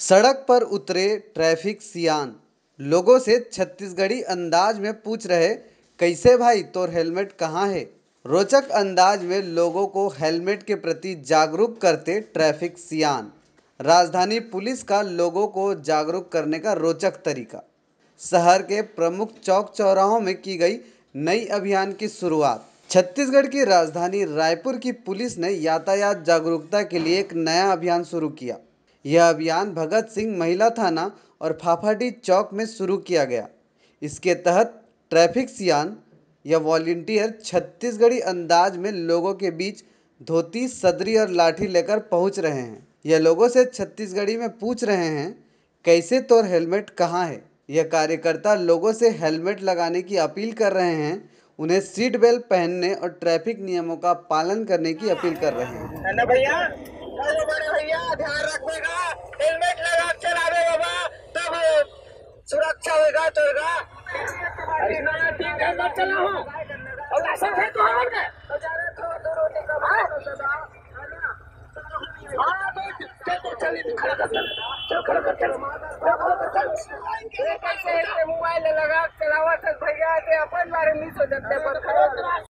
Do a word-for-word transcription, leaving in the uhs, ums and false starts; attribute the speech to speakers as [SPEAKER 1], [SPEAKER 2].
[SPEAKER 1] सड़क पर उतरे ट्रैफिक सियान, लोगों से छत्तीसगढ़ी अंदाज में पूछ रहे, कैसे भाई तोर हेलमेट कहाँ है। रोचक अंदाज में लोगों को हेलमेट के प्रति जागरूक करते ट्रैफिक सियान। राजधानी पुलिस का लोगों को जागरूक करने का रोचक तरीका। शहर के प्रमुख चौक चौराहों में की गई नई अभियान की शुरुआत। छत्तीसगढ़ की राजधानी रायपुर की पुलिस ने यातायात जागरूकता के लिए एक नया अभियान शुरू किया। यह अभियान भगत सिंह महिला थाना और फाफाडी चौक में शुरू किया गया। इसके तहत ट्रैफिक सियान या वॉलंटियर छत्तीसगढ़ी अंदाज में लोगों के बीच धोती, सदरी और लाठी लेकर पहुंच रहे हैं। यह लोगों से छत्तीसगढ़ी में पूछ रहे हैं, कैसे तोर हेलमेट कहाँ है। यह कार्यकर्ता लोगों से हेलमेट लगाने की अपील कर रहे हैं, उन्हें सीट बेल्ट पहनने और ट्रैफिक नियमों का पालन करने की अपील कर रहे हैं।
[SPEAKER 2] है ना भैया, अरे बड़े भैया ध्यान रखिएगा, हेलमेट लगा के चलावे बाबा, तब सुरक्षा होगा तोरगा। अरे ना ठीक है, मत चलाओ और लाइसेंस है तो हमारे का तो जा रहे थोड़ा दूर होने का बात है ना। हां तो चल चल खड़ा कर चल खड़ा कर चल ये कैसे मोबाइल लगा चलावा तक भैया ते अपन बारे में सोचते पर खड़ा